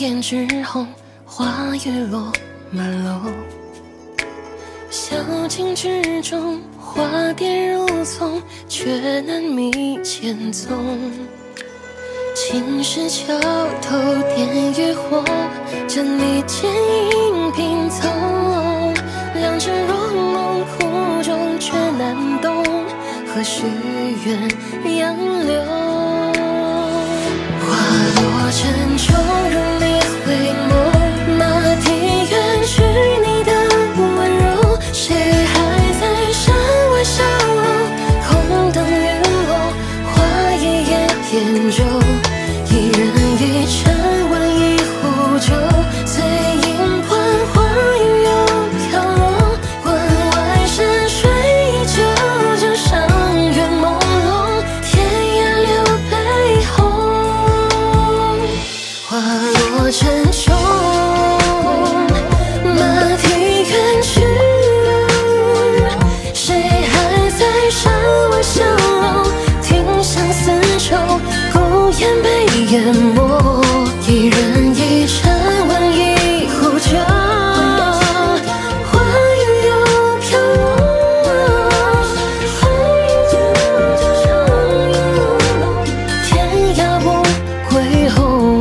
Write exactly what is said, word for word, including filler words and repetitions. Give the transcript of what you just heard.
胭脂红，花雨落满楼。小径之中，花蝶如丛，却难觅前踪。青石桥头点渔火，将你剪影拼凑。良辰若梦，苦中却难懂，何须鸳鸯流？花落沉舟，如你回眸，马蹄远去你的温柔。谁还在山外小楼？空等雨落，花一叶扁舟。一人一禅，问一壶酒，醉饮欢花雨又飘落。关外山水依旧，江上月朦胧，天涯留悲鸿。花落沉舟，马蹄远去，谁还在山外小楼？听相思愁，孤雁被淹没。一人一禅，问一壶酒，花雨又飘落。天涯不归后。